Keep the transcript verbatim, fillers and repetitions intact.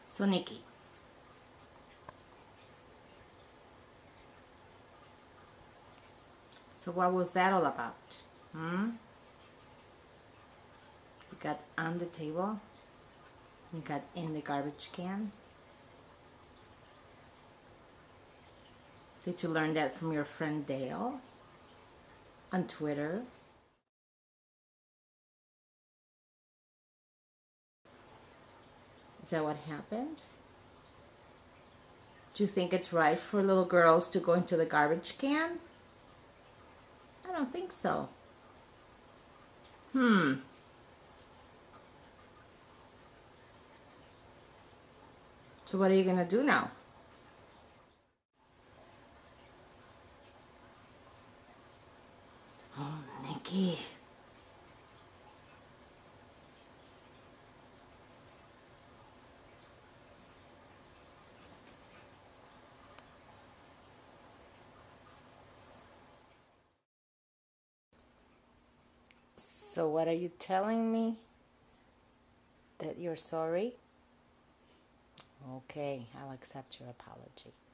So Niqqi, so what was that all about? Hmm? You got on the table, you got in the garbage can. Did you learn that from your friend Dale on Twitter? Is that what happened? Do you think it's right for little girls to go into the garbage can? I don't think so. Hmm. So what are you going to do now? Oh, Niqqi. So what are you telling me? That you're sorry? Okay, I'll accept your apology.